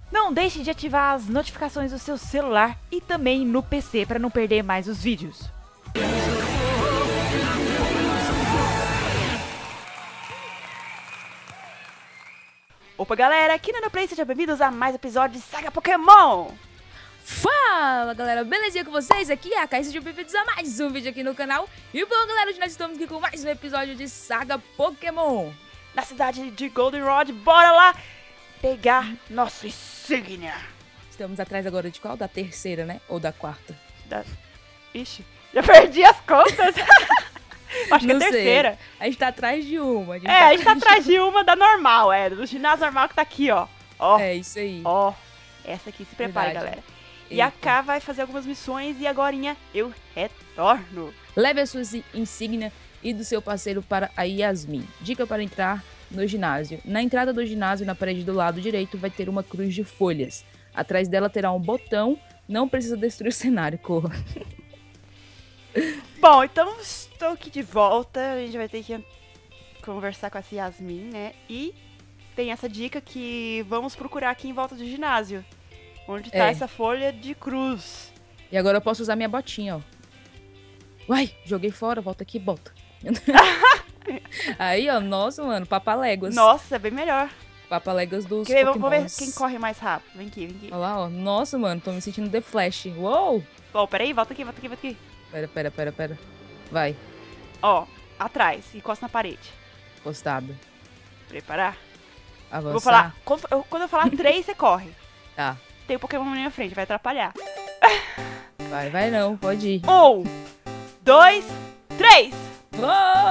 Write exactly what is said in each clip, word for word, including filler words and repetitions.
Não deixe de ativar as notificações do seu celular e também no P C para não perder mais os vídeos. Opa galera, aqui no NanoPlay, sejam bem-vindos a mais um episódio de Saga Pokémon! Fala galera, belezinha com vocês? Aqui é a Kai, sejam bem-vindos a mais um vídeo aqui no canal. E bom galera, hoje nós estamos aqui com mais um episódio de Saga Pokémon. Na cidade de Goldenrod, bora lá pegar nossa insígnia! Estamos atrás agora de qual? Da terceira, né? Ou da quarta? Da... Ixi, já perdi as contas! Acho que é a terceira. Sei. A gente tá atrás de uma. A é, tá a gente tá atrás de uma da normal, é, do ginásio normal que tá aqui, ó. Ó. É, isso aí. Ó, essa aqui, se prepare, Verdade. galera. E Eita. a K vai fazer algumas missões e agorinha eu retorno. Leve a sua insígnia e do seu parceiro para a Yasmin. Dica para entrar no ginásio. Na entrada do ginásio, na parede do lado direito, vai ter uma cruz de folhas. Atrás dela terá um botão. Não precisa destruir o cenário, corra. Bom, então estou aqui de volta. A gente vai ter que conversar com essa Yasmin, né? E tem essa dica que vamos procurar aqui em volta do ginásio. Onde tá É. essa folha de cruz. E agora eu posso usar minha botinha, ó. Uai, joguei fora, volta aqui e bota. Aí, ó, nossa, mano, papaléguas. Nossa, é bem melhor. Papaléguas dos Quer ver? Vamos ver Pokémons. quem corre mais rápido. Vem aqui, vem aqui. Olha lá, ó. Nossa, mano, tô me sentindo The Flash. Uou! Bom, peraí, volta aqui, volta aqui, volta aqui. Pera, pera, pera, pera. Vai, Ó, atrás, encosta na parede. postado. Preparar? Avançar. Eu vou falar, quando eu, quando eu falar três, você corre. Tá, Tem o Pokémon na minha frente, vai atrapalhar. vai, vai não, pode ir. Um, dois, três! Uou!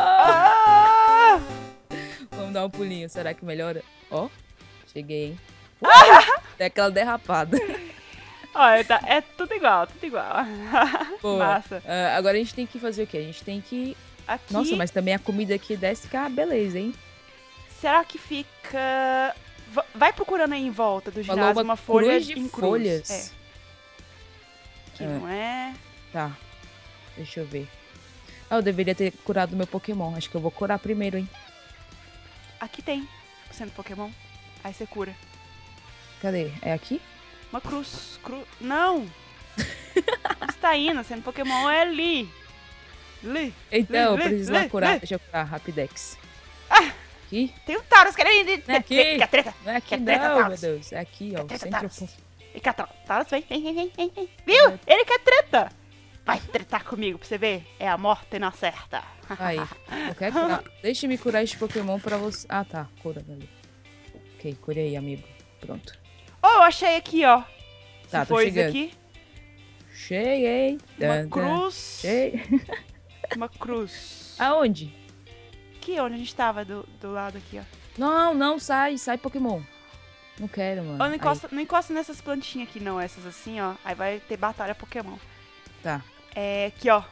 Ah! Vamos dar um pulinho, será que melhora? Ó, cheguei, hein? Uh! Tem aquela derrapada. Olha, tá, é tudo igual, tudo igual. Pô, Massa. ah, agora a gente tem que fazer o quê? A gente tem que... Aqui, Nossa, mas também a comida aqui desce que é uma beleza, hein? será que fica... Va- Vai procurando aí em volta do Falou ginásio uma uma folha cruz de em cruz. folhas. É, que Ah. não é... Tá, deixa eu ver. Ah, eu deveria ter curado meu Pokémon. Acho que eu vou curar primeiro, hein? Aqui tem, sendo Pokémon. Aí você cura. Cadê? É aqui? Uma cruz, cruz... Não! Onde está indo? Sendo Pokémon é ali. Ali. Então, eu Lê, lê, preciso lê, lá curar. lê. Deixa eu curar, Rapidex. Ah! Aqui? Tem um Taurus querendo ir. Não é aqui. Quer treta? Não é aqui Quer treta, não, meu Taurus? Deus. É aqui, ó. Quer treta, Centro... Taurus? Vem cá, Taurus. Taurus, vem, vem, vem, vem, vem, vem. Viu? É. Ele quer treta. Vai tretar comigo pra você ver. É a morte e não acerta. Aí, eu quero curar. Deixa-me curar este Pokémon pra você. Ah, tá. Cura, ali. Ok, cure aí, amigo. Pronto. Oh, eu achei aqui, ó. Tá, Se tô for isso chegando. aqui, Cheguei. uma Dan, dan. cruz. Cheguei. Uma cruz. Aonde? Aqui, onde a gente tava, do, do lado aqui, ó. Não, não, sai. Sai, Pokémon. Não quero, mano. Oh, não, encosta, não encosta nessas plantinhas aqui, não. Essas assim, ó. Aí vai ter batalha Pokémon. Aí, tá. É, aqui, ó.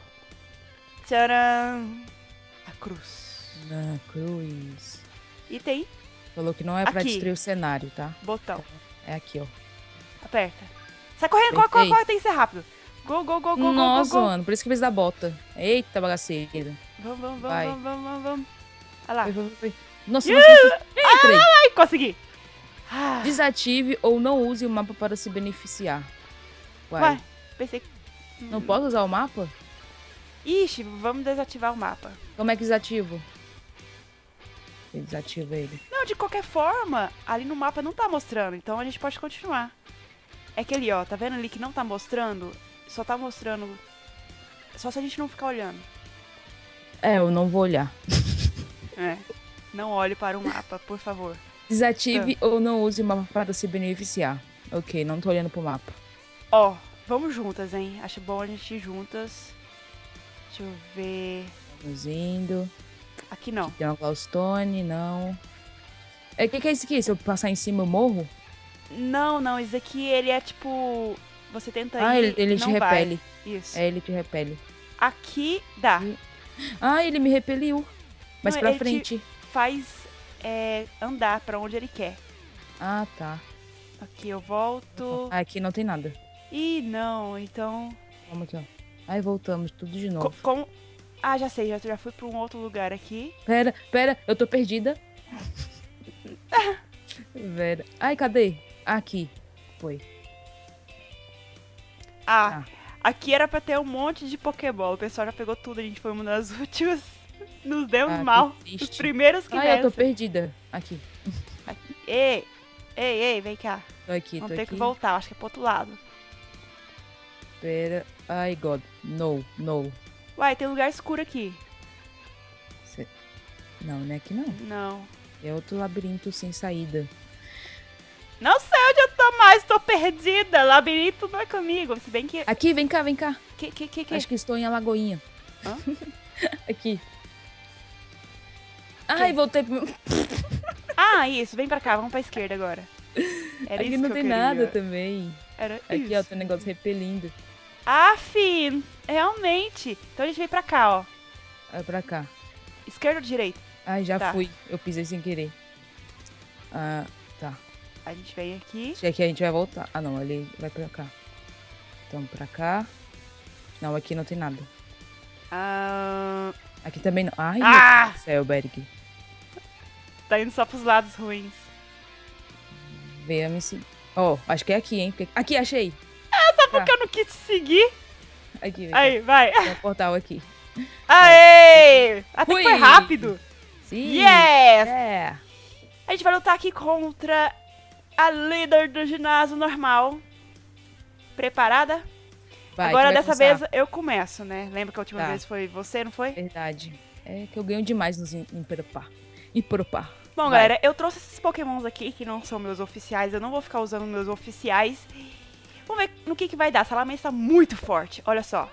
Tcharam! A cruz. Na cruz. E tem Falou que não é pra Aqui. destruir o cenário, tá? botão. É aqui, ó. Aperta. Sai correndo, corre, corre, Apertei. corre, tem que ser rápido. Go, go, go, go, Nossa, go, go, go. mano, por isso que fez da bota. Eita, bagaceira. Vamos, vamos, Vai. vamos, vamos, vamos, vamos. Olha lá. Vai, vai, vai. Nossa, nossa, nossa. Entrei. Ai, consegui. Ah, Desative ou não use o mapa para se beneficiar. Uai, ué, pensei que... não posso usar o mapa? Ixi, vamos desativar o mapa. Como é que desativo? Eu desativo ele. Não, de qualquer forma, ali no mapa não tá mostrando, então a gente pode continuar. É que ali, ó, tá vendo ali que não tá mostrando? Só tá mostrando... Só se a gente não ficar olhando. É, eu não vou olhar. É. Não olhe para o mapa, por favor. Desative ou não use o mapa para se beneficiar. Ok, não tô olhando pro mapa. Ó, vamos juntas, hein? Acho bom a gente ir juntas. Deixa eu ver... Vamos indo. Aqui não. Tem uma Glowstone, não. É, o que, que é isso aqui? Se eu passar em cima eu morro? Não, não, esse aqui, ele é tipo... Você tenta Ah, ir, ele, ele te não vai. repele. Isso. É, ele te repele. Aqui dá. Ah, ele me repeliu. Mas Não, pra ele te- frente. Faz é, andar pra onde ele quer. Ah, tá. Aqui eu volto. Ah, aqui não tem nada. Ih, não, então... Vamos aqui, ó. Aí voltamos, tudo de Co- novo. com... Ah, já sei, já, já fui pra um outro lugar aqui. Pera, pera, eu tô perdida. Vera. Ai, cadê? Aqui. foi? Ah, ah, aqui era pra ter um monte de Pokébola. O pessoal já pegou tudo, a gente foi uma das últimas. Nos demos ah, mal. Os primeiros que Ah, nessa. eu tô perdida. Aqui. aqui. Ei, ei, ei, vem cá. Tô aqui, Vamos tô ter aqui. que voltar, acho que é pro outro lado. Pera. Ai, God. No, no. Uai, tem lugar escuro aqui. Cê... Não, não é aqui não. Não. É outro labirinto sem saída. Não sei onde eu tô mais, tô perdida. Labirinto não é comigo. Se bem que. Aqui, vem cá, vem cá. Que, que, que, que? Acho que estou em Alagoinha. Hã? Aqui. Ai, voltei pro... Ah, isso. Vem pra cá, vamos pra esquerda agora. Era Aqui isso não que tem eu queria. nada também. Era Aqui, isso. ó, tem um negócio repelindo. Ah, fi, realmente. Então a gente vem pra cá, ó. Vai pra cá. Esquerda ou direita? Ai, já Tá. fui. Eu pisei sem querer. Ah, tá. A gente vem aqui. Acho que aqui a gente vai voltar. Ah, não. Ali vai pra cá. Então, pra cá. Não, aqui não tem nada. Ah, Aqui também não. Ai, Ah! meu Deus do céu, Berg. tá indo só pros lados ruins. Venha me seguir. Ó, acho que é aqui, hein? Porque- Aqui, achei. Só porque eu não quis te seguir. Aqui, vem Aí, vai. cá. Tem um portal aqui. Aê! Até Fui. que foi rápido. Sim. Yes! É. A gente vai lutar aqui contra a líder do ginásio normal. Preparada? Vai, Agora, tu vai dessa começar. vez, eu começo, né? Lembra que a última Tá. vez foi você, não foi? Verdade. É que eu ganho demais nos Imperopar. Imperopar. Bom, Vai. galera, eu trouxe esses pokémons aqui, que não são meus oficiais. Eu não vou ficar usando meus oficiais. Vamos ver no que, que vai dar. Essa Salamence tá muito forte, olha só.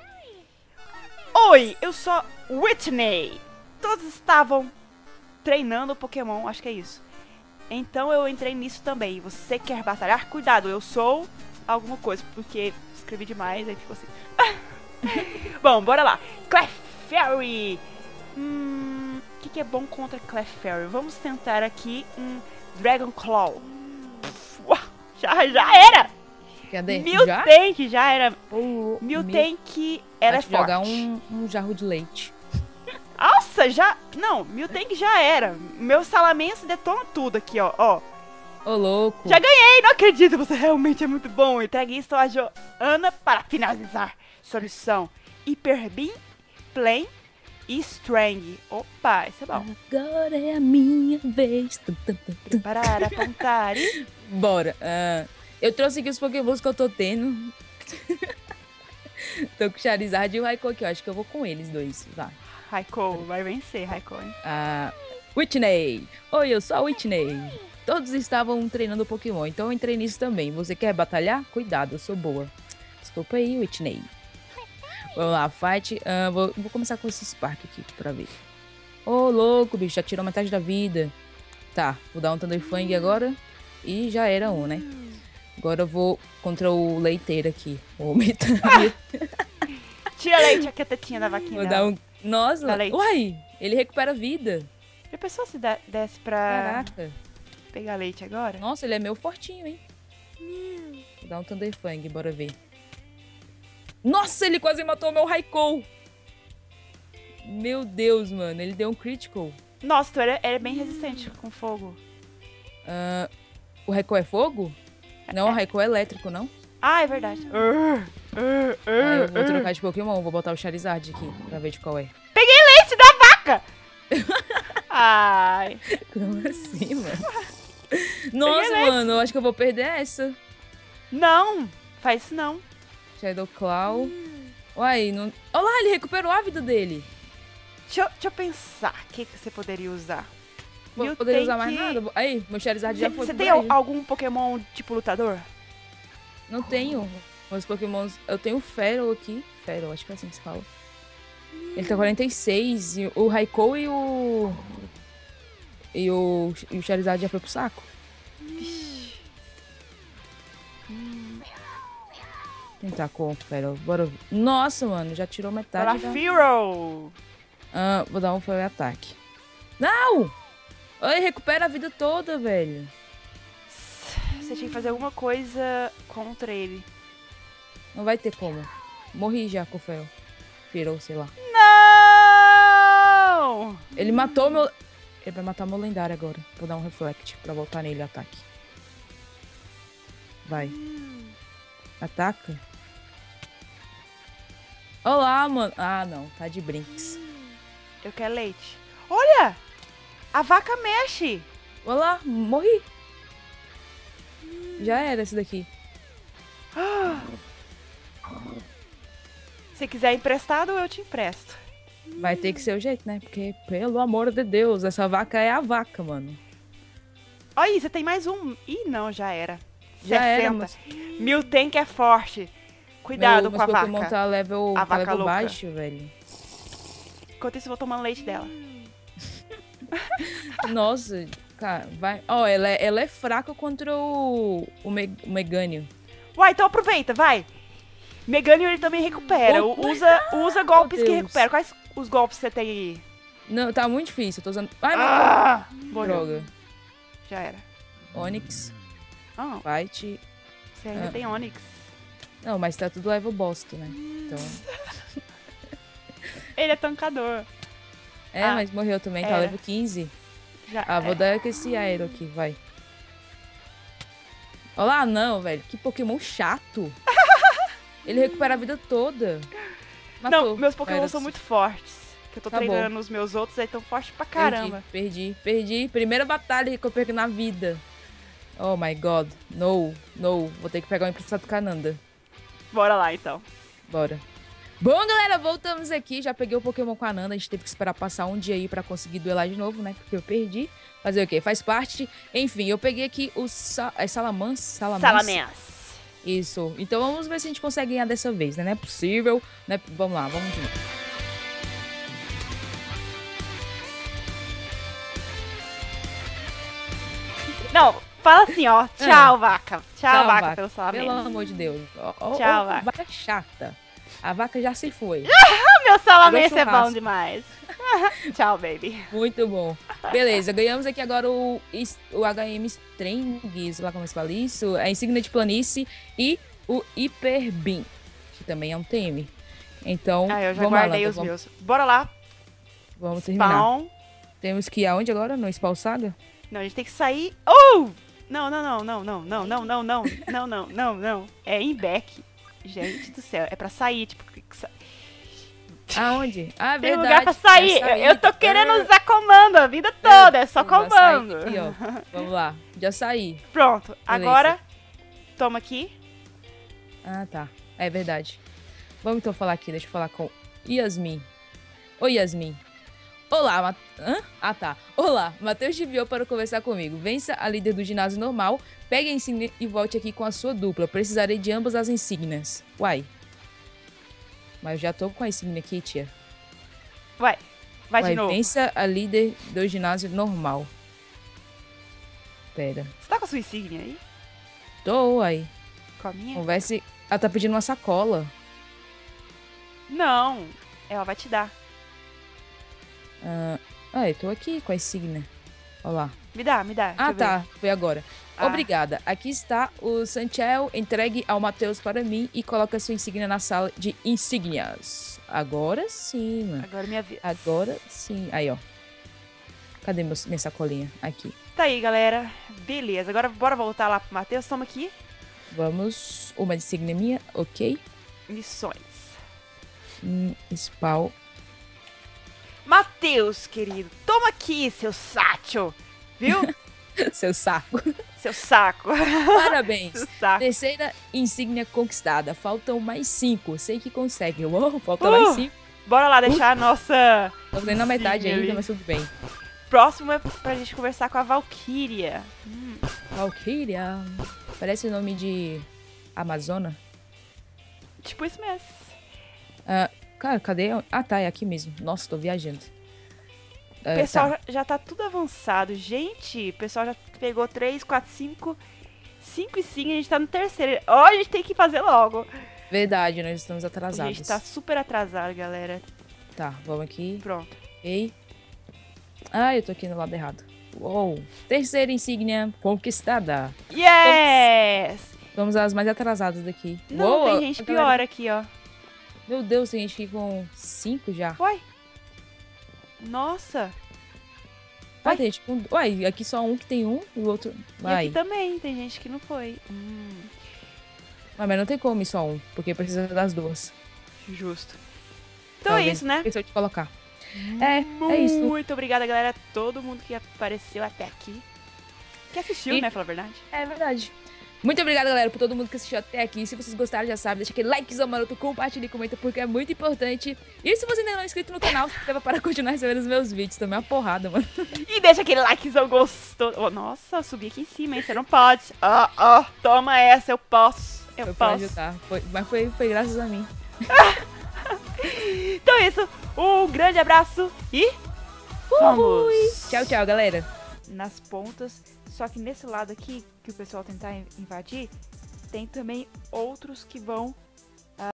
Oi, eu sou Whitney. Todos estavam treinando Pokémon, acho que é isso. Então eu entrei nisso também. Você quer batalhar? Cuidado, eu sou alguma coisa, porque escrevi demais, aí ficou assim. Bom, bora lá. Clefairy. Hum, o que, que é bom contra Clefairy? Vamos tentar aqui um Dragon Claw. Pff, uau, já, já era! Cadê? Já? Miltank, já era. Oh, Miltank, ela é Vai te forte. jogar um, um jarro de leite. Nossa, já... Não, Miltank já era. Meu Salamence detona tudo aqui, ó. ó. Ô, louco. Já ganhei, não acredito. Você realmente é muito bom. Entregue isso a Joana para finalizar sua missão. Hyper Beam, Plane e Strang. Opa, esse é bom. Agora é a minha vez. Tum, tum, tum, tum. Parar, apontar e... Bora. Ah, eu trouxe aqui os pokémons que eu tô tendo. Tô com o Charizard e o Raikou aqui. Eu acho que eu vou com eles dois. Vai. Raikou, vai vencer, Raikou, hein? Ah, Whitney. Oi, eu sou a Whitney. Todos estavam treinando Pokémon, então eu entrei nisso também. Você quer batalhar? Cuidado, eu sou boa. Desculpa aí, Whitney. Vamos lá, fight. Ah, vou, vou começar com esse Spark aqui pra ver. Ô, louco, bicho, já tirou metade da vida. Tá, vou dar um Thunderfang agora. E já era um, né? Agora eu vou contra o leiteiro aqui. O Mita. Tira leite, aqui a tetinha da vaquinha Vou dela. dar um... Nossa, Dá leite. uai, ele recupera vida. Já pensou se dá- desse pra Caraca. pegar leite agora? Nossa, ele é meio fortinho, hein? Vou dar um Thunderfang, bora ver. Nossa, ele quase matou meu Raikou. Meu Deus, mano, ele deu um critical. Nossa, tu era, era bem resistente com fogo. Ah, o Raikou é fogo? Não, o Raikou é elétrico, não? Ah, é verdade. Uh, uh, Ah, eu uh, vou uh. trocar de Pokémon, vou botar o Charizard aqui pra ver de qual é. Leite da vaca! Ai. Como assim, mano? Nossa, leite. mano, eu acho que eu vou perder essa. Não, faz isso não. Shadow Claw. Uai, não... Olha lá, ele recuperou a vida dele. Deixa eu, deixa eu pensar o que, que você poderia usar. Vou Miltank- poder usar mais nada? Aí, meu Charizard já Você foi você pro tem al- Brasil. algum Pokémon tipo lutador? Não tenho. Meus Pokémons... Eu tenho o Feral aqui. Feral, acho que é assim que se fala. Ele tá quarenta e seis. E o Raikou e o... E o, e o Charizard já foi pro saco. Tentar com o Feral. Bora ver. Nossa, mano, já tirou metade da... Galafiro! Ah, vou dar um Fire Attack. Não! Ai, recupera a vida toda, velho. Você tinha que fazer alguma coisa contra ele. Não vai ter como. Morri já com o Feral. Feral, sei lá. Não! Ele matou meu... Ele vai matar meu lendário agora. Vou dar um Reflect pra voltar nele o ataque. Vai. Ataca. Olá, mano. Ah, não. Tá de brinks. Eu quero leite. Olha! A vaca mexe. Olá, morri. Já era esse daqui. Se quiser emprestado, eu te empresto. Vai ter que ser o jeito, né? Porque, pelo amor de Deus, essa vaca é a vaca, mano. Olha aí, você tem mais um. Ih, não, já era. Já sessenta. era, mas... Miltank é forte. Cuidado Meu, com a vaca. Pokémon tá level, A tá vaca level louca. baixo, velho. Enquanto isso, eu vou tomando leite dela. Nossa, cara, vai... Ó, oh, ela, é, ela é fraca contra o, o, Me, o Megânio. Uai, então aproveita, vai. Megânio, ele também recupera. Oh, usa, usa golpes que Deus. recuperam. Quais os golpes você tem aí? Não, tá muito difícil, eu tô usando... Ai, Ah, meu Droga. Já era. Onix, Ah, Fight... você ainda Ah. tem Onix. Não, mas tá tudo level bosta, né? Então... Ele é tancador. É, Ah, mas morreu também, tá era. level quinze. Já Ah, vou é. dar com esse aero aqui, vai. Olá, não, velho. Que Pokémon chato. Ele recupera a vida toda. Matou. Não, meus Pokémon Era- são muito fortes. Que eu tô Tá bom. treinando os meus outros, aí tão fortes pra caramba. Perdi, perdi, perdi. Primeira batalha que eu perco na vida. Oh my god. No, no. Vou ter que pegar o emprestado Cananda. Bora lá, então. Bora. Bom, galera, voltamos aqui. Já peguei o Pokémon com a Nanda. A gente teve que esperar passar um dia aí pra conseguir duelar de novo, né? Porque eu perdi. Fazer o quê? Faz parte. Enfim, eu peguei aqui o Sa é Salamans? Salamans? Salamence. Isso. Então vamos ver se a gente consegue ganhar dessa vez, né? Não é possível. Né? Vamos lá, vamos de novo. Não, fala assim, ó. Tchau, vaca. Tchau, Tchau, vaca, vaca. pelo Salamence. Pelo amor de Deus. Ó, ó, Tchau, ó, vaca. vaca chata. A vaca já se foi. Ah, meu Salamence Virou é bom churrasco. demais. Tchau, baby. Muito bom. Beleza, ganhamos aqui agora o, is- o H M Strings, lá como se fala isso, a insígnia de planície e o Hyper Beam, que também é um T M. Então, Ah, eu já vamos lá, guardei Nanda, os vamos, meus. Bora lá. vamos terminar. Spawn. Temos que ir aonde agora? No Spawn Saga? Não, a gente tem que sair. Oh! Não, não, não, não, não, não, não, não, não, não, não, não, não. É em back. Gente do céu, é pra sair, tipo. que sa- Aonde? Ah, Tem verdade. lugar pra sair. é Eu- Eu tô saída. querendo usar comando a vida toda, é só Vamos lá, sair comando. aqui, ó. Vamos lá, já saí. Pronto, agora toma aqui. Ah, tá. É verdade. Vamos então falar aqui, deixa eu falar com Yasmin. Oi, Yasmin. Olá, Mat... Hã? Ah, tá. Olá, Matheus te enviou para conversar comigo. Vença a líder do ginásio normal, pegue a insígnia e volte aqui com a sua dupla. Precisarei de ambas as insígnias. Uai. Mas eu já tô com a insígnia aqui, tia. Vai, vai Uai, de novo. vença a líder do ginásio normal. Pera. Você tá com a sua insígnia aí? Tô aí. Com a minha? Converse... Ela tá pedindo uma sacola. Não, ela vai te dar. Ah, ah, eu tô aqui com a insígnia. Olha lá. Me dá, me dá. deixa Ah, eu ver. tá. Foi agora. Ah. Obrigada. Aqui está o Sanchel. Entregue ao Matheus para mim e coloque a sua insígnia na sala de insígnias. Agora sim, mano. Agora é minha vez. Agora sim. Aí, ó. Cadê meu, minha sacolinha? Aqui. Tá aí, galera. Beleza, agora bora voltar lá pro Matheus. Toma aqui. Vamos. Uma insígnia minha. Ok. Missões. Hum, spawn. Matheus, querido. Toma aqui, seu sátil. Viu? Seu saco. Seu saco. Parabéns. Seu saco. Terceira insígnia conquistada. Faltam mais cinco. Sei que consegue. Uou, falta Uh! mais cinco. Bora lá deixar a nossa... Tô vendo na metade insígnia ainda, ali. mas tudo bem. Próximo é pra gente conversar com a Valkyria. Valkyria. Parece o nome de Amazona. Tipo isso mesmo. Ah, cara, cadê? Ah, tá, é aqui mesmo. Nossa, tô viajando. O Ah, pessoal tá. já, já tá tudo avançado. Gente, o pessoal já pegou três, quatro, cinco... cinco e cinco, a gente tá no terceiro. Ó, a gente tem que fazer logo. Verdade, nós estamos A atrasados. gente tá super atrasado, galera. Tá, vamos aqui. Pronto. Ei. Ah, eu tô aqui no lado errado. Uou. Terceira insígnia conquistada. Yes! Vamos às mais atrasadas daqui. Não, Uou, tem a gente galera- pior aqui, ó. Meu Deus, tem gente aqui com cinco já. Uai. Nossa. Ah, tem tipo um... Uai, aqui só um que tem um e o outro... Vai. E aqui também, tem gente que não foi. Hum, Ah, mas não tem como ir só um, porque precisa das duas. justo. Então Talvez é isso, né? esqueceu de colocar. É, é isso. Muito obrigada, galera. Todo mundo que apareceu até aqui. Que assistiu, E- né? Falar a verdade. É verdade. Muito obrigada, galera, por todo mundo que assistiu até aqui. Se vocês gostaram, já sabe, deixa aquele likezão maroto, compartilha e comenta, porque é muito importante. E se você ainda não é inscrito no canal, se inscreva para continuar recebendo os meus vídeos. Também é uma porrada, mano. E deixa aquele likezão gostoso. Oh, nossa, eu subi aqui em cima, hein? Você não pode. Ó, ó, toma essa, eu posso. Eu Foi pra posso. ajudar. Foi, mas foi, foi graças a mim. Então é isso. Um grande abraço e vamos. Tchau, tchau, galera. Nas pontas, só que nesse lado aqui, que o pessoal tentar in- invadir, tem também outros que vão